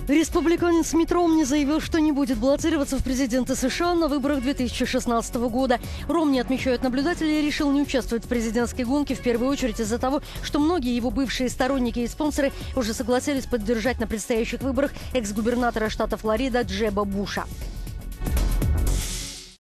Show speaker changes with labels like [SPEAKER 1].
[SPEAKER 1] Республиканец Митт Ромни заявил, что не будет баллотироваться в президенты США на выборах 2016 года. Ромни, отмечают наблюдатели, решил не участвовать в президентской гонке в первую очередь из-за того, что многие его бывшие сторонники и спонсоры уже согласились поддержать на предстоящих выборах экс-губернатора штата Флорида Джеба Буша.